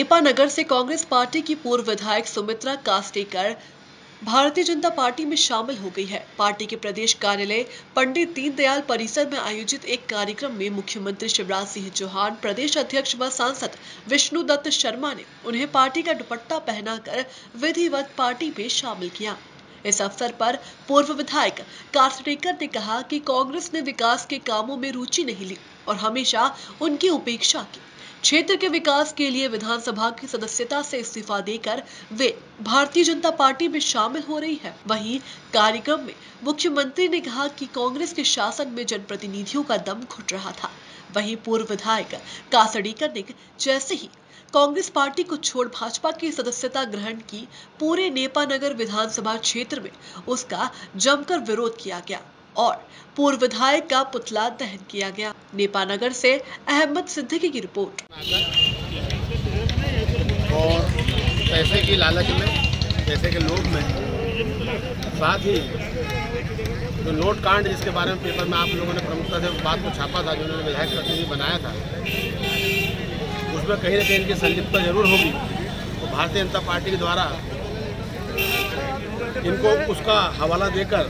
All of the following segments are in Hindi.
नेपा नगर से कांग्रेस पार्टी की पूर्व विधायक सुमित्रा कास्टेकर भारतीय जनता पार्टी में शामिल हो गई है। पार्टी के प्रदेश कार्यालय पंडित दीनदयाल परिसर में आयोजित एक कार्यक्रम में मुख्यमंत्री शिवराज सिंह चौहान, प्रदेश अध्यक्ष व सांसद विष्णुदत्त शर्मा ने उन्हें पार्टी का दुपट्टा पहनाकर विधिवत पार्टी में शामिल किया। इस अवसर पर पूर्व विधायक कास्टेकर ने कहा कि कांग्रेस ने विकास के कामों में रुचि नहीं ली और हमेशा उनकी उपेक्षा की। क्षेत्र के विकास के लिए विधानसभा की सदस्यता से इस्तीफा देकर वे भारतीय जनता पार्टी में शामिल हो रही है। वहीं कार्यक्रम में मुख्यमंत्री ने कहा कि कांग्रेस के शासन में जनप्रतिनिधियों का दम घुट रहा था। वहीं पूर्व विधायक कास्टेकर ने जैसे ही कांग्रेस पार्टी को छोड़ भाजपा की सदस्यता ग्रहण की, पूरे नेपा नगर विधानसभा क्षेत्र में उसका जमकर विरोध किया गया और पूर्व विधायक का पुतला दहन किया गया। नेपा नगर से अहमद सिद्दीकी की रिपोर्ट। और पैसे की लालच में, पैसे के लोभ में, साथ ही जो नोट कांड जिसके बारे में पेपर में आप लोगों ने प्रमुखता से बात को छापा था, जो उन्होंने विधायक प्रतिनिधि बनाया था, उसमें कहीं ना कहीं इनकी संलिप्तता जरूर होगी। तो भारतीय जनता पार्टी के द्वारा इनको उसका हवाला देकर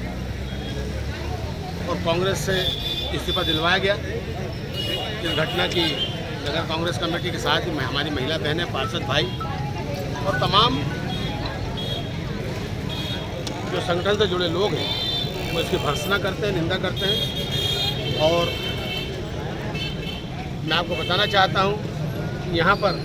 और कांग्रेस से इस्तीफा दिलवाया गया। इस घटना की नगर कांग्रेस कमेटी के साथ ही हमारी महिला बहनें, पार्षद भाई और तमाम जो संगठन से जुड़े लोग हैं वो इसकी भर्त्सना करते हैं, निंदा करते हैं। और मैं आपको बताना चाहता हूँ कि यहाँ पर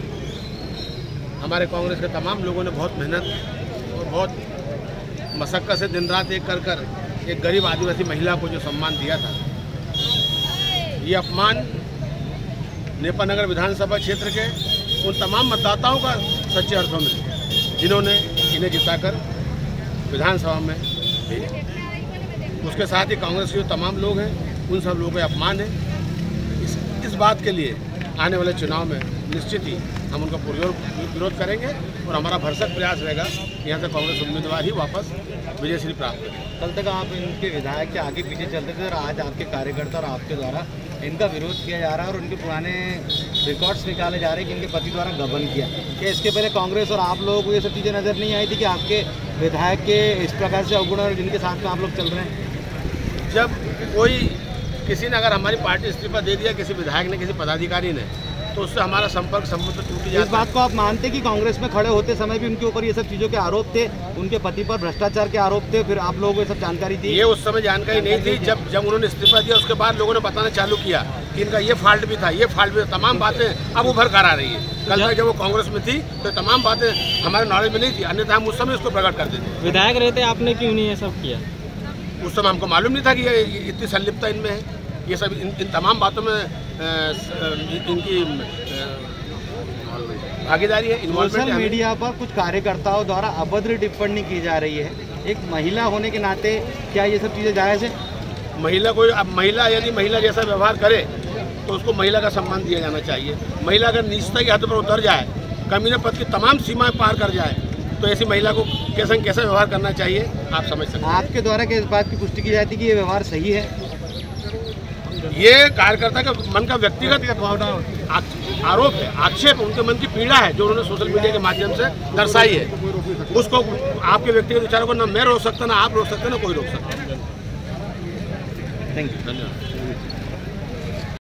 हमारे कांग्रेस के तमाम लोगों ने बहुत मेहनत और बहुत मशक्कत से दिन रात एक कर एक गरीब आदिवासी महिला को जो सम्मान दिया था, ये अपमान नेपा नगर विधानसभा क्षेत्र के उन तमाम मतदाताओं का सच्चे अर्थों में जिन्होंने इन्हें जिताकर विधानसभा में भेजा। उसके साथ ही कांग्रेस के जो तमाम लोग हैं उन सब लोगों का अपमान है। इस बात के लिए आने वाले चुनाव में निश्चित ही हम उनका विरोध करेंगे और हमारा भरसक प्रयास रहेगा कि यहाँ से कांग्रेस उम्मीदवार ही वापस विजयश्री प्राप्त करें। कल तक आप इनके विधायक के आगे पीछे चलते थे और आज आपके कार्यकर्ता और आपके द्वारा इनका विरोध किया जा रहा है और उनके पुराने रिकॉर्ड्स निकाले जा रहे हैं कि इनके पति द्वारा गबन किया। क्या इसके पहले कांग्रेस और आप लोगों को ये सब चीज़ें नज़र नहीं आई थी कि आपके विधायक के इस प्रकार से अवगुण और जिनके साथ में आप लोग चल रहे हैं? जब कोई किसी ने अगर हमारी पार्टी इस्तीफा दे दिया, किसी विधायक ने, किसी पदाधिकारी ने, तो उससे हमारा संपर्क संबंध टूट जाता है। इस बात को आप मानते कि कांग्रेस में खड़े होते समय भी उनके ऊपर ये सब चीज़ों के आरोप थे, उनके पति पर भ्रष्टाचार के आरोप थे, फिर आप लोगों को ये सब जानकारी थी? ये उस समय जानकारी नहीं थी। जब उन्होंने इस्तीफा दिया उसके बाद लोगों ने बताना चालू किया कि इनका ये फॉल्ट भी था, ये फॉल्ट भी था। तमाम बातें अब उभर कर आ रही है। कल तक जब वो कांग्रेस में थी तो तमाम बातें हमारे नॉलेज में नहीं थी, अन्यथा हम उस समय उसको प्रकट कर देते। विधायक रहते आपने क्यों नहीं ये सब किया? उस समय हमको मालूम नहीं था कि ये इतनी संलिप्तता इनमें है। ये सब इन तमाम बातों में इनकी भागीदारी है, इन्वॉल्वमेंट है। सोशल मीडिया पर कुछ कार्यकर्ताओं द्वारा अभद्र टिप्पणी की जा रही है। एक महिला होने के नाते क्या ये सब चीज़ें जायज़ है? महिला यदि महिला जैसा व्यवहार करे तो उसको महिला का सम्मान दिया जाना चाहिए। महिला अगर नीचता की हद पर उतर जाए, कमीने पद की तमाम सीमाएं पार कर जाए, तो ऐसी महिला को कैसा व्यवहार करना चाहिए आप समझ सकते हैं। आपके द्वारा क्या इस बात की पुष्टि की जाती है कि ये व्यवहार सही है? ये कार्यकर्ता का मन का व्यक्तिगत आरोप है, आक्षेप, उनके मन की पीड़ा है जो उन्होंने सोशल मीडिया के माध्यम से दर्शाई है। उसको आपके व्यक्तिगत विचारों को न मैं रोक सकता, ना आप रोक सकते, ना कोई रोक सकता। Thank you. धन्यवाद।